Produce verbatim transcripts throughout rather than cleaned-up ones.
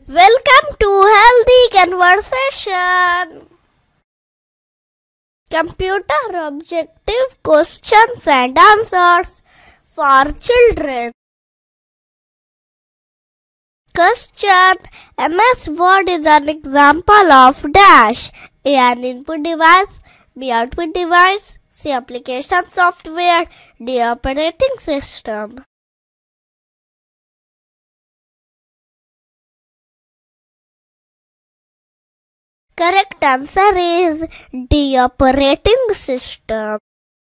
Welcome to Healthy Conversation. Computer objective questions and answers for children. Question: M S Word is an example of dash. A. An input device. B. Output device. C. Application software. D. Operating system. Correct answer is D. Operating system.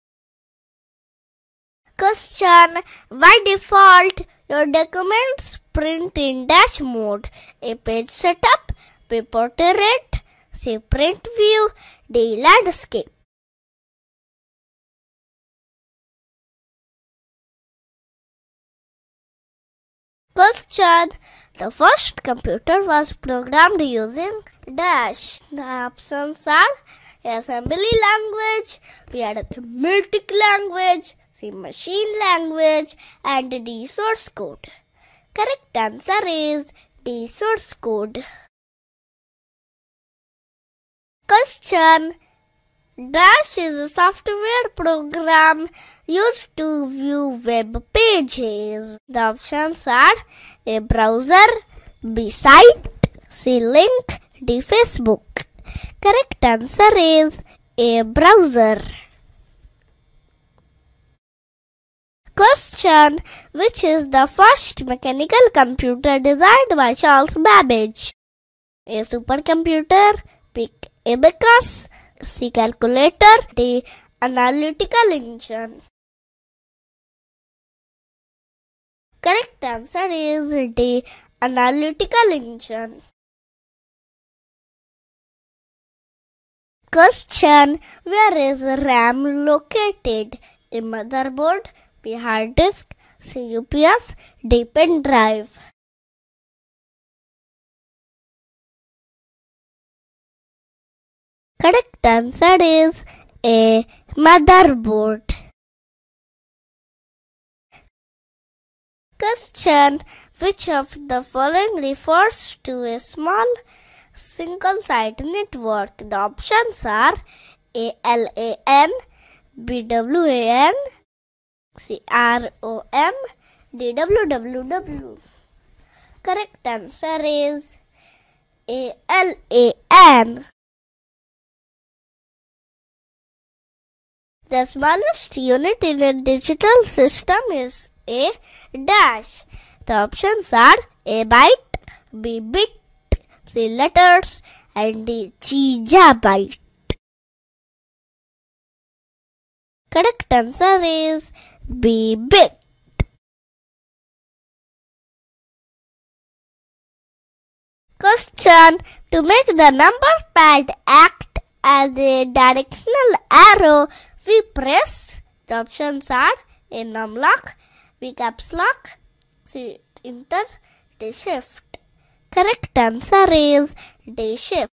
Question: by default, your documents print in dash mode. A. Page setup. B. Portrait. C. Print view. D. Landscape. Question: the first computer was programmed using dash. The options are A. Assembly language, B. Arithmetic language, C. Machine language, and D. Source code. Correct answer is D. Source code. Question: dash is a software program used to view web pages. The options are A. Browser, B. Site, C. Link, D. Facebook. Correct answer is A. Browser. Question: which is the first mechanical computer designed by Charles Babbage? A. Supercomputer, B. Abacus, C. Calculator, D. Analytical engine. Correct answer is D. Analytical engine. Question: where is RAM located? A. Motherboard, B. Hard disk, C. U P S, D. Pen drive. Correct answer is A. Motherboard. Question: which of the following refers to a small single-site network? The options are A. LAN, B. WAN, C. ROM, D. W W W. Correct answer is A. LAN. The smallest unit in a digital system is A. dash. The options are A. byte, B. bit, C. letters, and D. gigabyte. Correct answer is B. bit. Question: to make the number pad act as a directional arrow, we press. The options are A. numlock, B. caps lock, C. enter, D. shift. Correct answer is D. shift.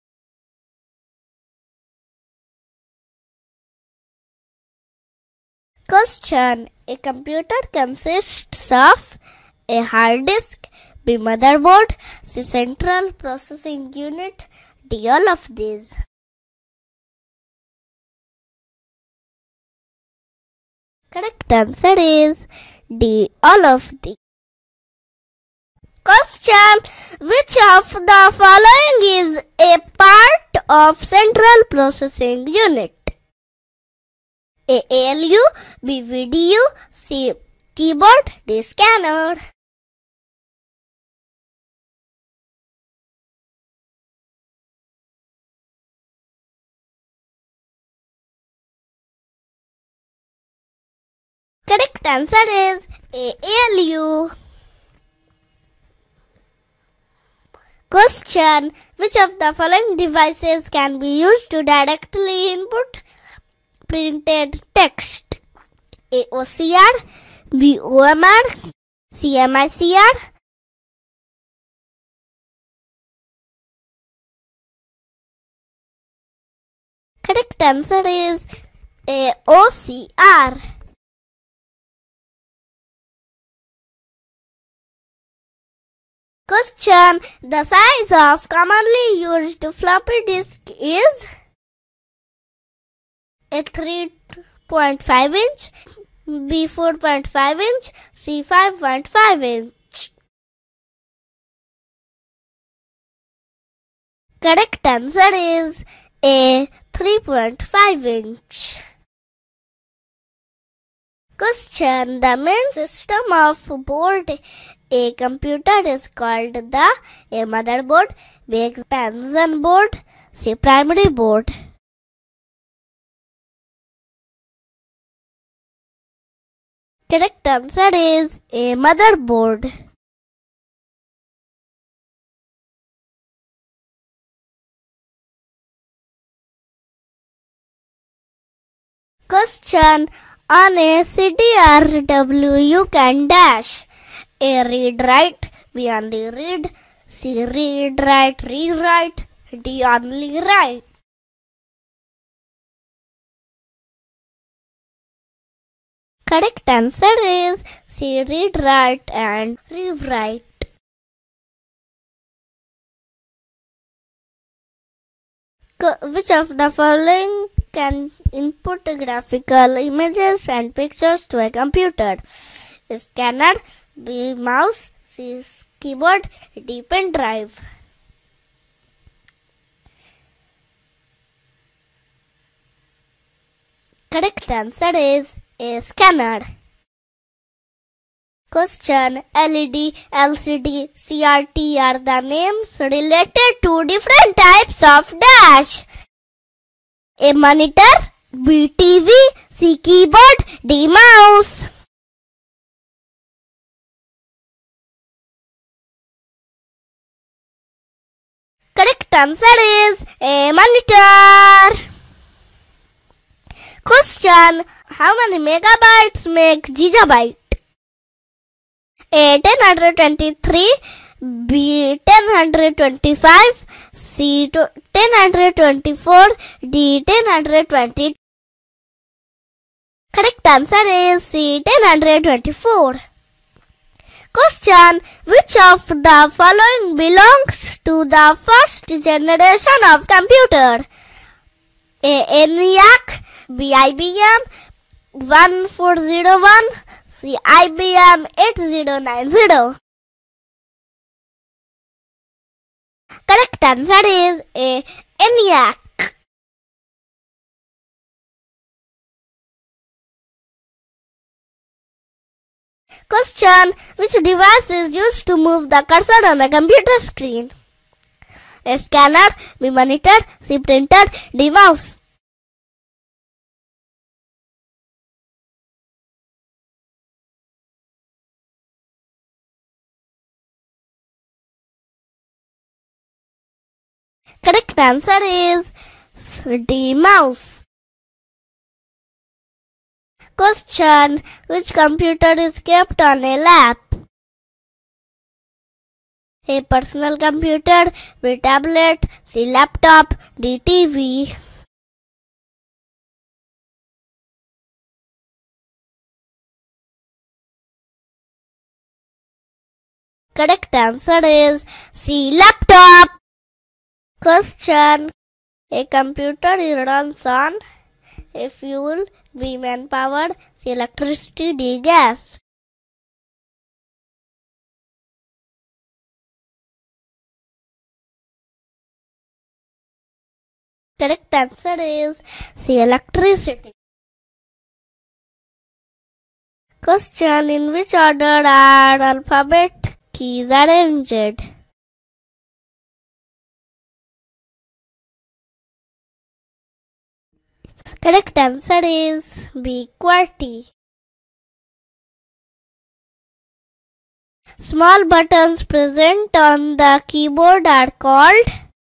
Question: a computer consists of A. hard disk, B. motherboard, C. central processing unit, D. all of these. Correct answer is D. all of these. Question: which of the following is a part of central processing unit? A. A L U, B. V D U, C. keyboard, D. scanner. Correct answer is A. A L U. Question: which of the following devices can be used to directly input printed text? A. O C R, B. O M R, C. M I C R. Correct answer is A. O C R. Question. The size of commonly used floppy disk is A. three point five inch, B. four point five inch, C. five point five inch. Correct answer is A. three point five inch. Question. The main system of board a computer is called the A. motherboard, B. expansion board, C. primary board. Correct answer is A. motherboard. Question. On a C D R W you can dash A. read write, B. only read, C. read write rewrite, D. only write. Correct answer is C. read write and rewrite. Which of the following can input graphical images and pictures to a computer? A. scanner, B. mouse, C. keyboard, D. pen drive. Correct answer is A. scanner. Question. L E D, L C D, C R T are the names related to different types of dash. A. monitor, B. T V, C. keyboard, D. mouse. Correct answer is A. monitor. Question. How many megabytes make gigabyte? A. ten twenty-three, B. ten twenty-five, C. ten twenty-four, D. ten twenty. Correct answer is C. ten twenty-four. Question. Which of the following belongs to the first generation of computer? A. ENIAC, B. I B M one four zero one, C. I B M eight zero nine zero. Correct answer is A. ENIAC. Question. Which device is used to move the cursor on a computer screen? A. scanner, B. monitor, C. printer, D. mouse. Correct answer is D. mouse. Question. Which computer is kept on a lap? A. personal computer, B. tablet, C. laptop, D. T V. Correct answer is C. laptop. Question. A computer runs on A. fuel, B. manpower, C. electricity, D. gas. Correct answer is C. electricity. Question. In which order are alphabet keys arranged? Correct answer is B. QWERTY. Small buttons present on the keyboard are called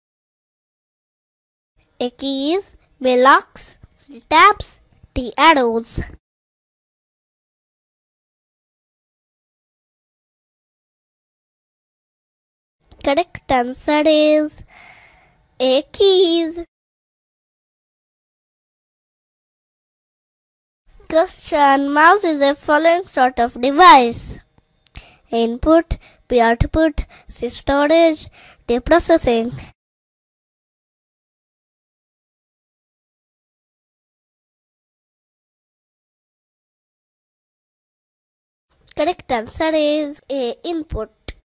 A. keys, B. locks, C. tabs, D. arrows. Correct answer is A. keys. Question. Mouse is a following sort of device: input, B output, C storage, D processing. Correct answer is A input.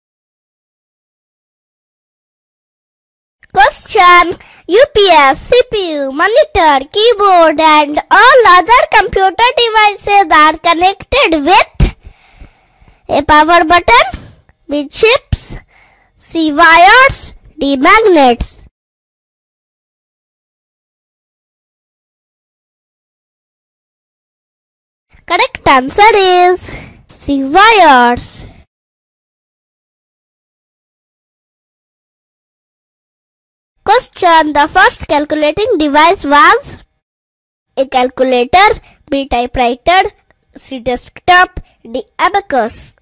Question. U P S, C P U, monitor, keyboard and all other computer devices are connected with A power button, B chips, C wires, D magnets. Correct answer is C wires. Question. The first calculating device was A calculator, B typewriter, C desktop, D abacus.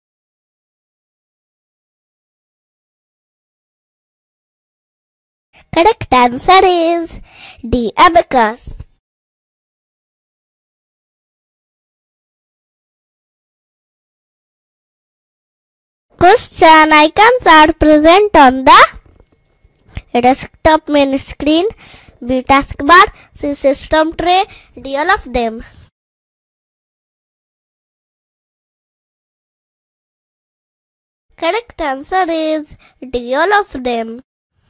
Correct answer is D abacus. Question. Icons are present on the A desktop main screen, B taskbar, C system tray, D all of them. Correct answer is D all of them.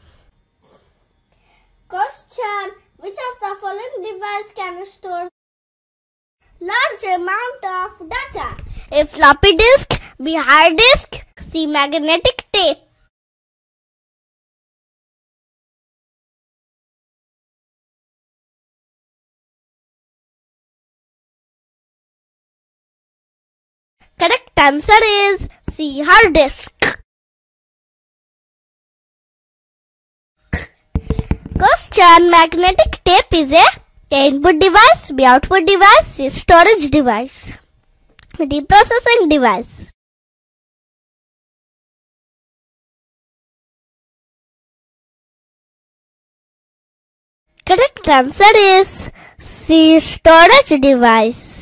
Question. Which of the following device can store large amount of data? A floppy disk, B hard disk, C magnetic tape. Correct answer is C hard disk. Question. Magnetic tape is a A input device, B output device, C storage device, D processing device. Correct answer is C storage device.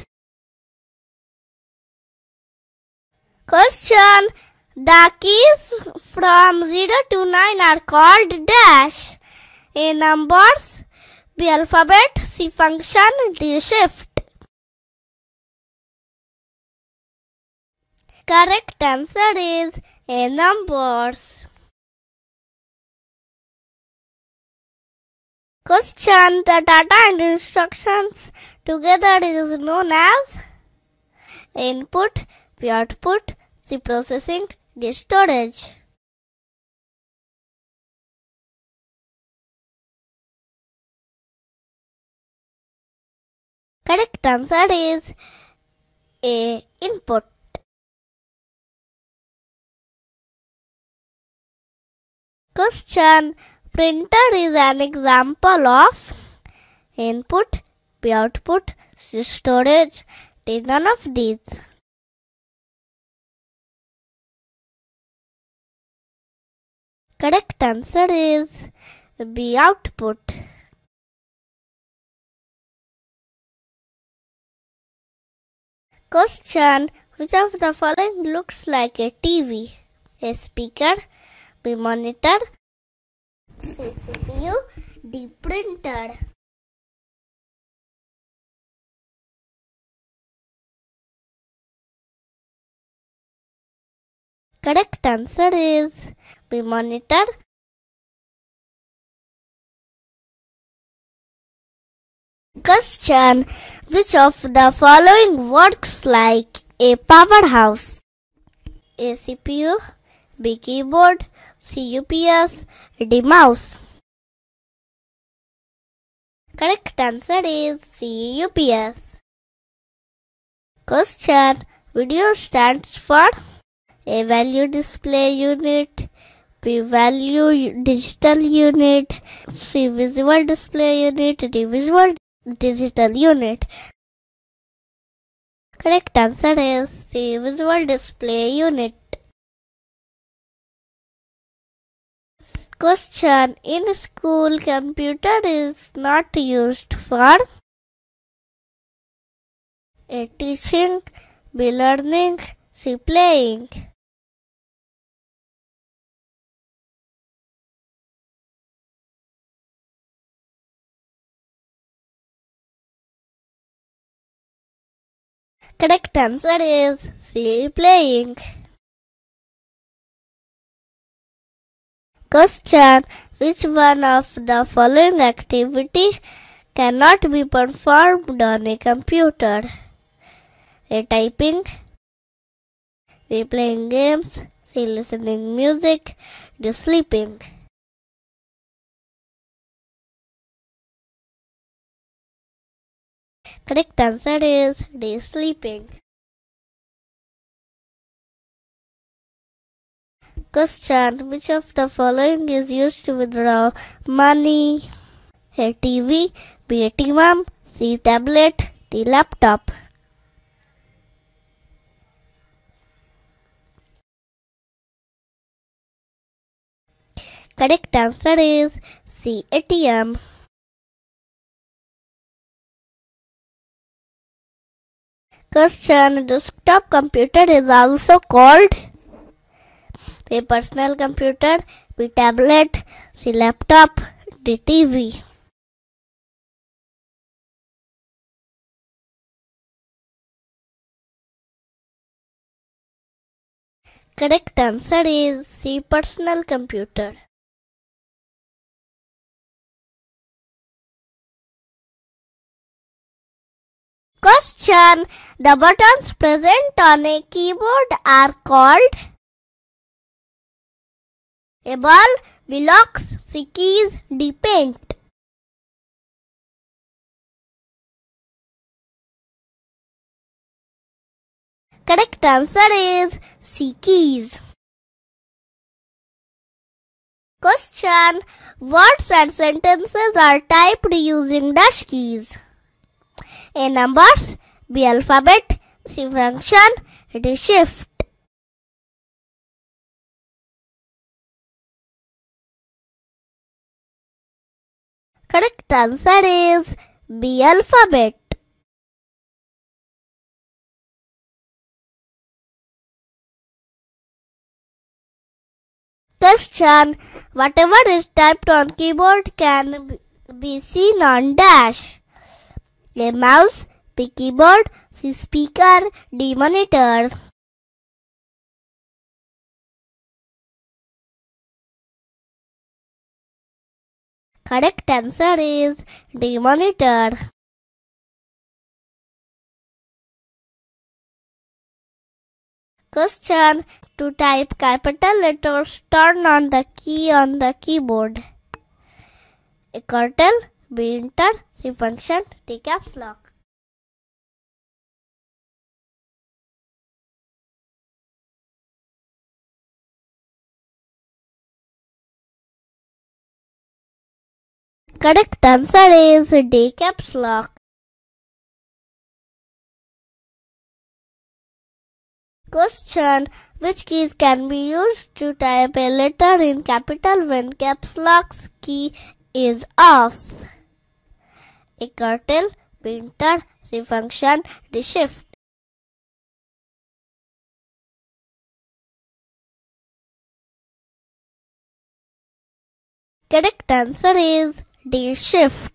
Question. The keys from zero to nine are called dash. A numbers, B alphabet, C function, D shift. Correct answer is A numbers. Question. The data and instructions together is known as input, B output, C processing, D storage. Correct answer is A input. Question. Printer is an example of input, B output, C storage, D none of these. Correct answer is B output. Question. Which of the following looks like a T V? A speaker, B monitor, C C P U, D printer. Correct answer is B monitor. Question. Which of the following works like a powerhouse? A C P U, B keyboard, C U P S, D mouse. Correct answer is C U P S. Question. Video stands for A value display unit, B value digital unit, C visual display unit, D visual digital unit. Correct answer is C visual display unit. Question. In school, computer is not used for A teaching, B learning, C playing. Correct answer is C. Playing. Question: which one of the following activity cannot be performed on a computer? A. Typing, B. Playing games, C. Listening music, D. Sleeping. Correct answer is D. Sleeping. Question: which of the following is used to withdraw money? A. T V, B. A T M, C. Tablet, D. Laptop. Correct answer is C. A T M. Question: desktop computer is also called A. personal computer, B. tablet, C. laptop, D. T V. Correct answer is C. personal computer. Question: the buttons present on a keyboard are called A. ball, B. locks, C. keys, D. paint. Correct answer is C. keys. Question: words and sentences are typed using dash keys. A. numbers, B. alphabet, C. function, D. shift. Correct answer is B. alphabet. Question: whatever is typed on keyboard can be seen on dash. A. mouse, B. keyboard, C. speaker, D. monitor. Correct answer is D. monitor. Question: to type capital letters, turn on the key on the keyboard. A. curtain, B. enter, C. function, D. caps lock. Correct answer is D. caps lock. Question: which keys can be used to type a letter in capital when caps lock key is off? A. curtain, B. enter, C. function, D. shift. Correct answer is D. shift.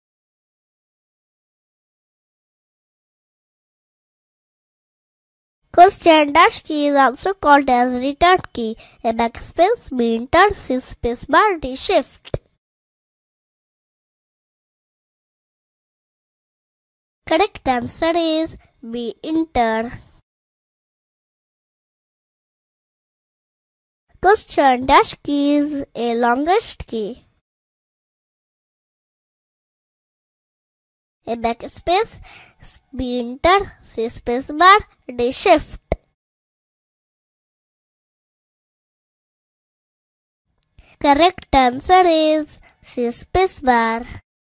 Question: dash key is also called as return key. A. backspace, B. enter, C. spacebar, D. shift. Correct answer is B. enter. Question: dash key is a longest key. A. backspace, B. enter, C. spacebar, D. shift. Correct answer is C. spacebar.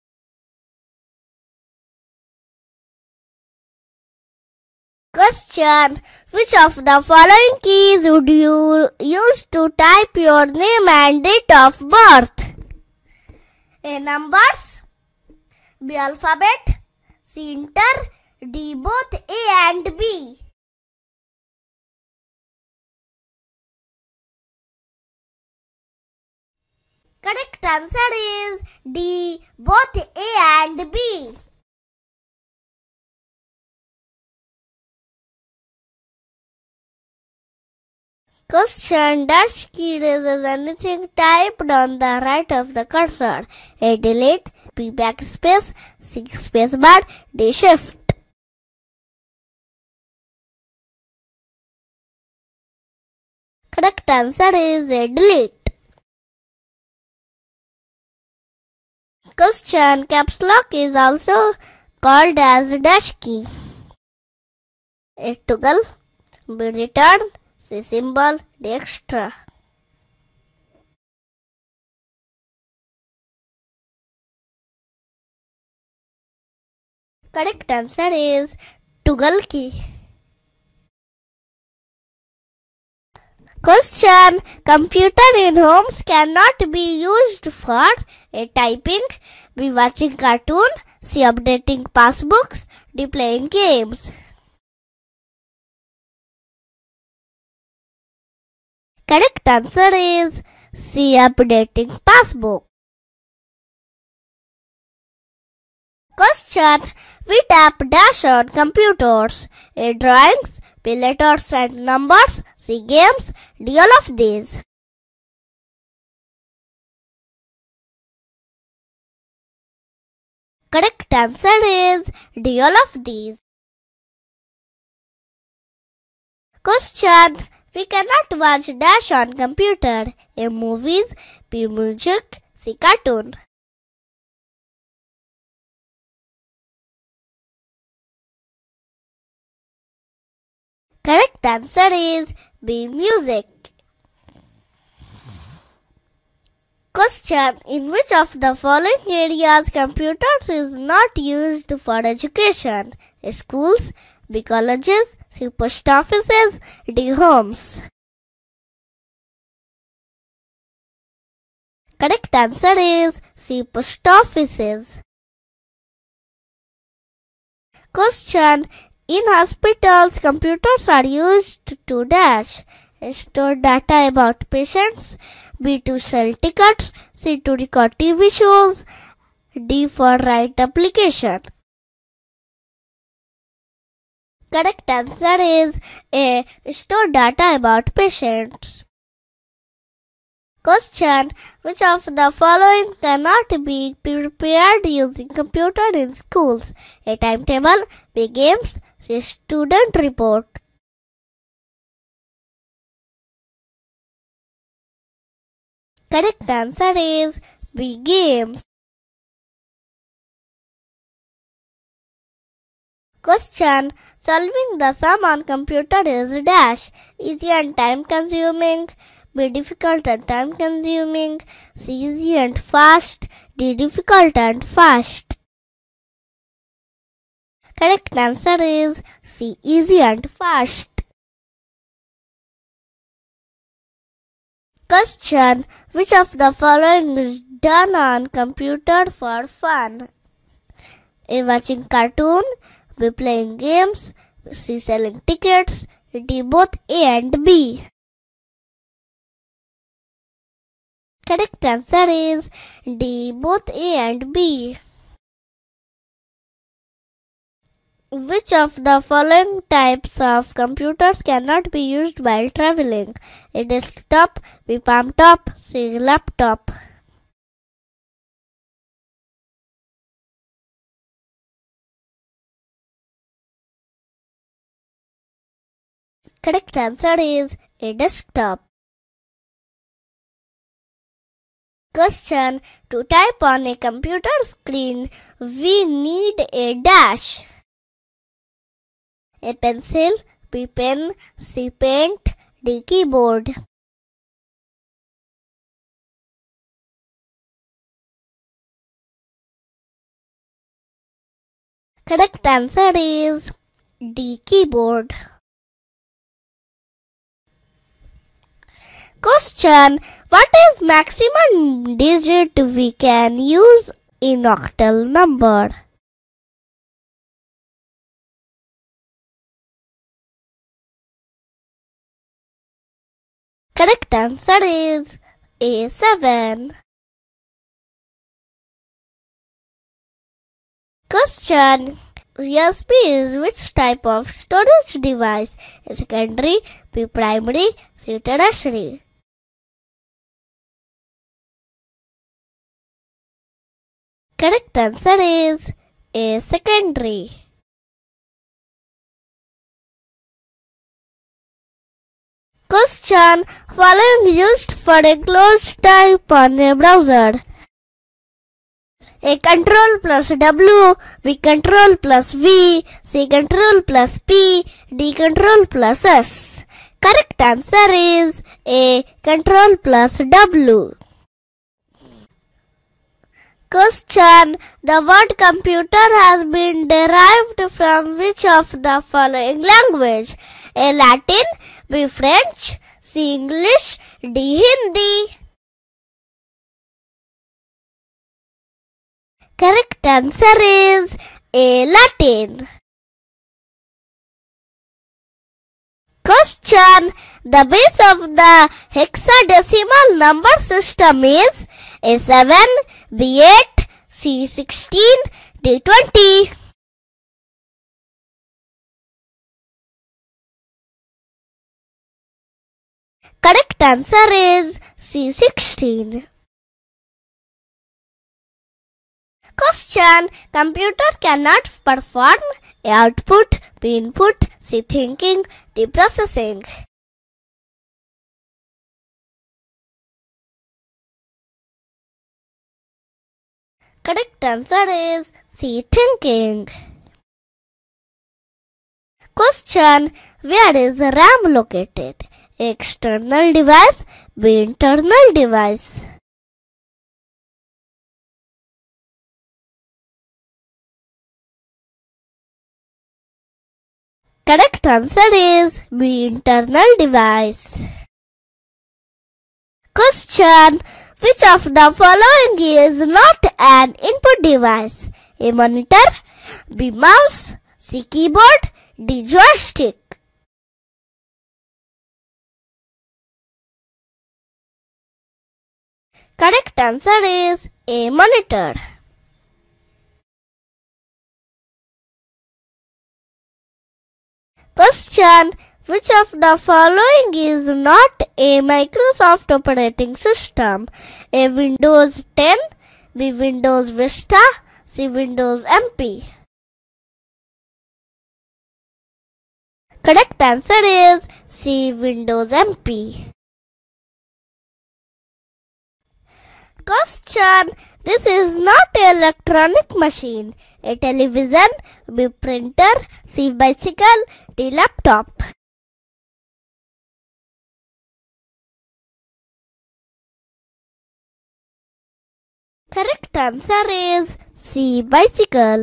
Question: which of the following keys would you use to type your name and date of birth? A. numbers, B. alphabet, C. enter, D. both A and B. Correct answer is D. both A and B. Question: dash key is anything typed on the right of the cursor. A delete, B backspace, C spacebar, D shift. Correct answer is a delete. Question: caps lock is also called as dash key. A toggle, B return, C symbol, D extra. Correct answer is toggle key. Question: computer in homes cannot be used for A typing, B watching cartoon, C updating passbooks, D playing games. Correct answer is C updating passbook. Question: we tap dash on computers. A drawings, B letters and numbers, C games, D all of these. Correct answer is D all of these. Question: we cannot watch dash on computer. A movies, B music, C cartoon. Correct answer is B music. Question: in which of the following areas computers is not used for education? A schools, B colleges, C post offices, D homes. Correct answer is C post offices. Question: in hospitals, computers are used to dash. Store data about patients, B to sell tickets, C to record T V shows, D for write application. Correct answer is A. Store data about patients. Question: which of the following cannot be prepared using computer in schools? A timetable, B games, C student report. Correct answer is B games. Question: solving the sum on computer is dash. Easy and time consuming, B difficult and time consuming, C easy and fast, D difficult and fast. Correct answer is C easy and fast. Question: which of the following is done on computer for fun? A watching cartoon, B playing games, C selling tickets, D both A and B. Correct answer is D both A and B. Which of the following types of computers cannot be used while traveling? A desktop, B palm top, C laptop. Correct answer is a desktop. Question: to type on a computer screen, we need a dash. A pencil, B pen, C paint, D keyboard. Correct answer is D keyboard. Question: what is maximum digit we can use in octal number? Correct answer is A seven. Question: U S B is which type of storage device? A secondary, B primary, C tertiary. Correct answer is A secondary. Question: following used for a closed type on a browser. A control plus W, B control plus V, C control plus P, D control plus S. Correct answer is A control plus W. Question: the word computer has been derived from which of the following language? A Latin, B French, C English, D Hindi. Correct answer is A Latin. Question: the base of the hexadecimal number system is A seven, B eight, C sixteen, D twenty. Correct answer is C sixteen. Question: computer cannot perform A output, B input, C thinking, D processing. Correct answer is C thinking. Question: where is RAM located? A external device, B internal device. Correct answer is B internal device. Question: which of the following is not an input device? A monitor, B mouse, C keyboard, D joystick. Correct answer is A monitor. Question: which of the following is not a Microsoft operating system? A Windows ten, B Windows Vista, C Windows M P. Correct answer is C Windows M P. Question: this is not an electronic machine. A television, B printer, C bicycle, D laptop. Correct answer is C bicycle.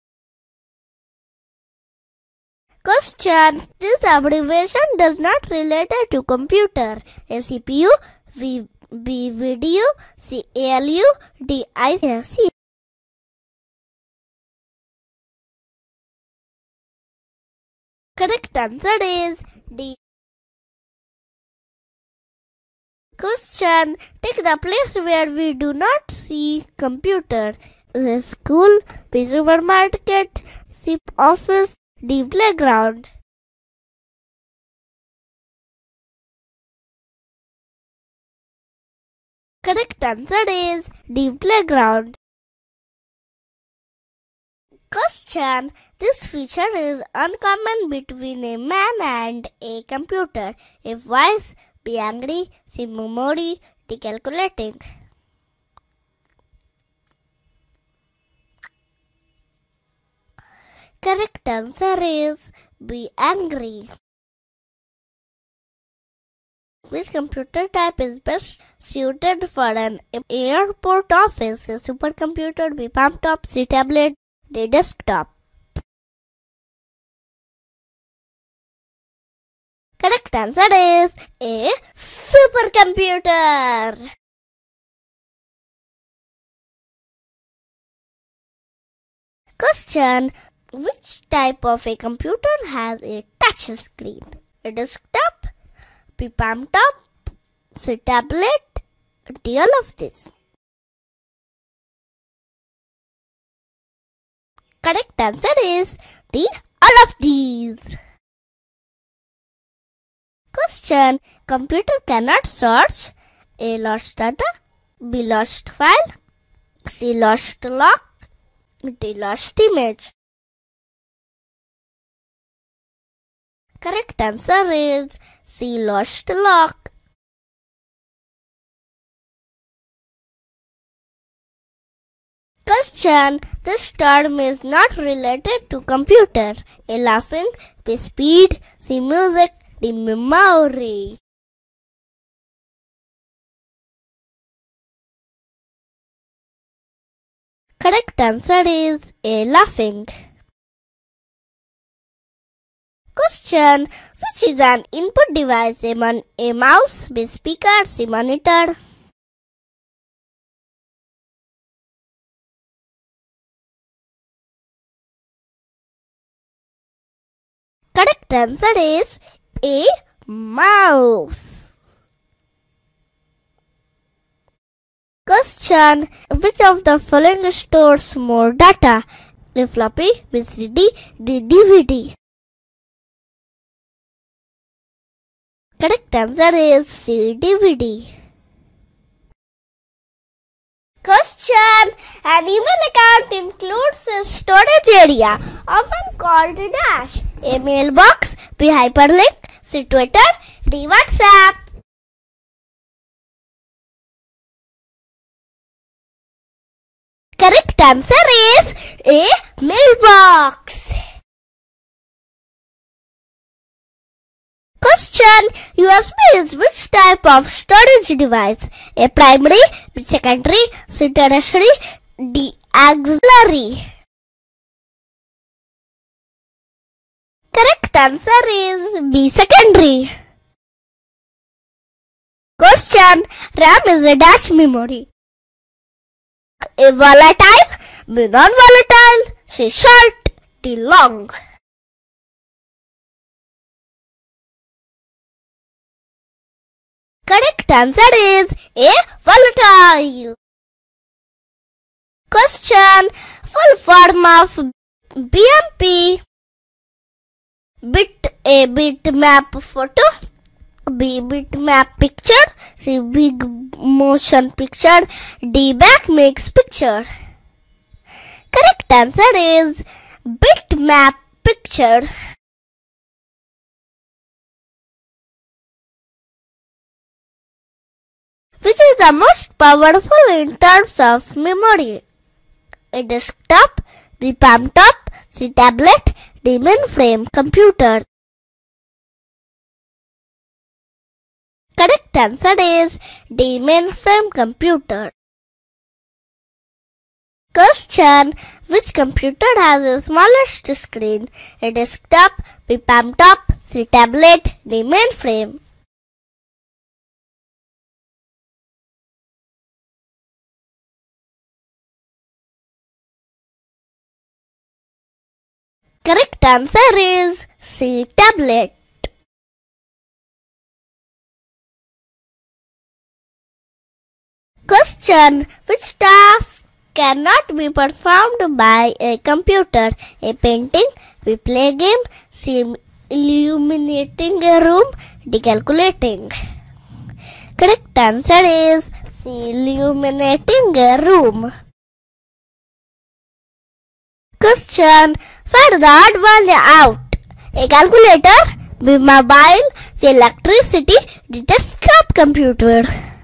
Question: this abbreviation does not relate to computer. A C P U, V B video, C A L U, D I C. Correct answer is D. Question: take the place where we do not see computer. A school, B supermarket, C office, D playground. Correct answer is D playground. Question: this feature is uncommon between a man and a computer. A voice, B angry, C memory, D calculating. Correct answer is B angry. Which computer type is best suited for an airport office? A supercomputer, B laptop, C tablet, D desktop. Correct answer is A supercomputer. Question: which type of a computer has a touch screen? A desktop, B laptop, C tablet, D all of this. correct answer is D. All of these. Question. Computer cannot search A. Lost data, B. Lost file, C. Lost log, D. Lost image. Correct answer is C. Lost log. Question. This term is not related to computer. A. Laughing, B. Speed, C. Music, D. Memory. Correct answer is A. Laughing. Question. Which is an input device? A, mon- a mouse, B. Speaker, C. Monitor. Correct answer is A. Mouse. Question. Which of the following stores more data? A. Floppy, B. C D, D. D V D. Correct answer is C. D V D. Question. An email account includes a storage area, often called dash. A. Mailbox, B. Hyperlink, C. Twitter, D. WhatsApp. Correct answer is A. Mailbox. Question. U S B is which type of storage device? A. Primary, B. Secondary, C. Tertiary, D. Auxiliary. Correct answer is B. Secondary. Question. RAM is a dash memory. A. Volatile, B. Non-volatile, C. Short, D. Long. Correct answer is A. Volatile. Question. Full form of B M P. Bit A. Bitmap photo, B. Bitmap picture, C. Big motion picture, D. Back makes picture. Correct answer is bitmap picture. Which is the most powerful in terms of memory? A. Desktop, B. Palm top, C. Tablet, D. Mainframe computer. Correct answer is D. Mainframe computer. Question. Which computer has the smallest screen? A. Desktop, B. Palm top, C. Tablet, D. Mainframe. Correct answer is C. Tablet. Question. Which task cannot be performed by a computer? A. Painting, B. Play game, C. Illuminating a room, D. Calculating. Correct answer is C. Illuminating a room. Question. Find the odd one out. A. Calculator, B. Mobile, C. Electricity, D. Desktop computer.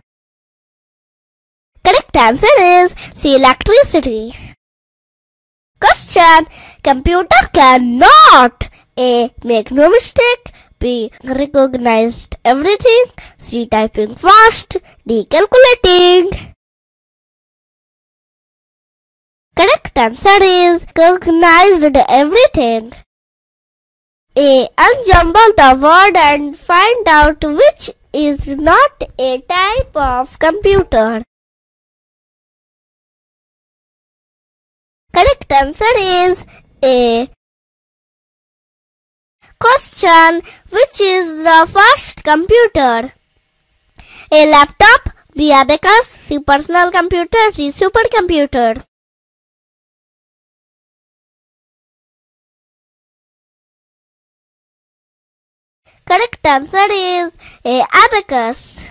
Correct answer is C. Electricity. Question. Computer cannot A. Make no mistake, B. Recognized everything, C. Typing fast, D. Calculating. Correct answer is recognized everything. A. Unjumble the word and find out which is not a type of computer. Correct answer is A. Question. Which is the first computer? A. Laptop, B. Abacus, C. Personal computer, D. Supercomputer. Correct answer is A. Abacus.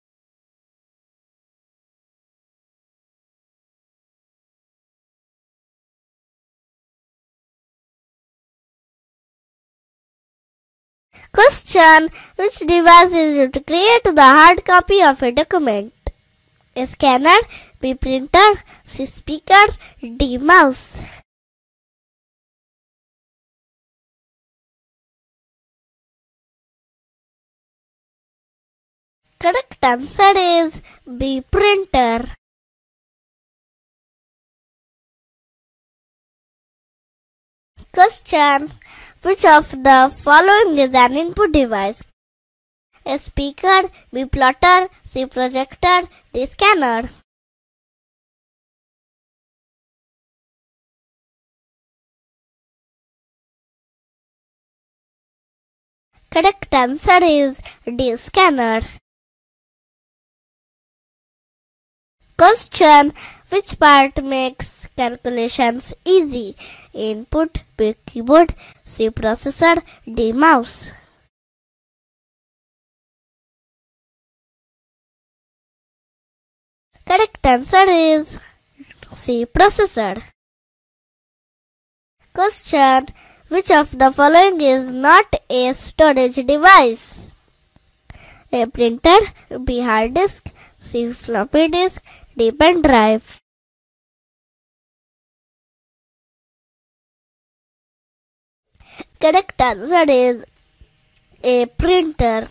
Question. Which device is used to create the hard copy of a document? A scanner, B. Printer, C. Speaker, D. Mouse. Correct answer is B. Printer. Question. Which of the following is an input device? A speaker, B. plotter, C. projector, D. scanner. Correct answer is D. scanner. Question. Which part makes calculations easy? Input, B. keyboard, C. processor, D. mouse. Correct answer is C. processor. Question. Which of the following is not a storage device? A. printer, B. hard disk, C. floppy disk, D. pen drive. Correct answer is A. printer.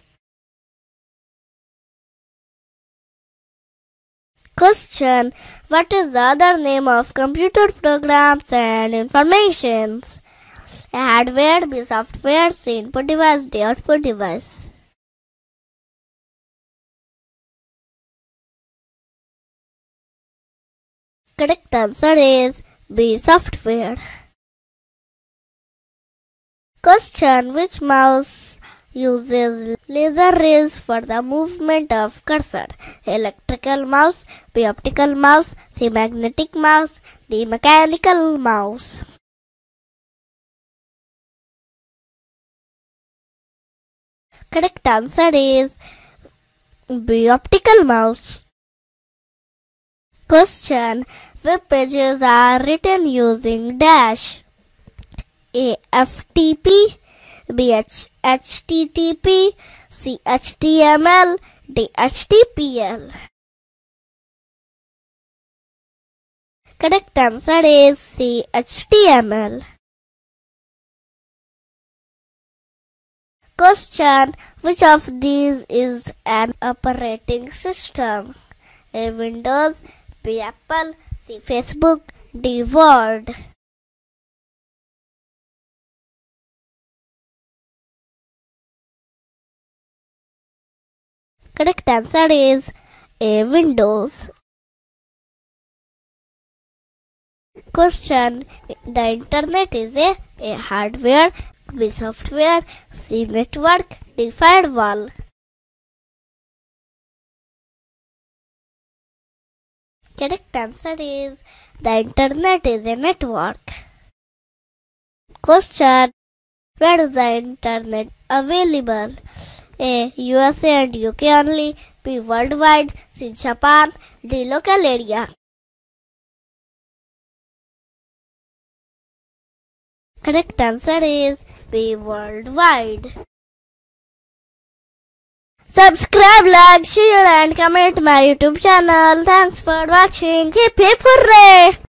Question. What is the other name of computer programs and informations? A. hardware, B. software, C. input device, D. output device. Correct answer is B. software. Question. Which mouse uses laser rays for the movement of cursor? Electrical mouse, B. optical mouse, C. magnetic mouse, D. mechanical mouse. Correct answer is B. optical mouse. Question. Web pages are written using dash. A. F T P, B. H T T P, C. H T M L, D. H T P L. Correct answer is C. H T M L. Question. Which of these is an operating system? A. Windows, B. Apple, C. Facebook, D. Word. Correct answer is A. Windows. Question. The internet is A. A. hardware, B. software, C. network, D. firewall. Correct answer is the internet is a network. Question. Where is the internet available? A. U S A and U K only, B. worldwide, C. Japan, D. local area. Correct answer is B. worldwide. Subscribe, like, share and comment my YouTube channel. Thanks for watching. Hip hip hooray!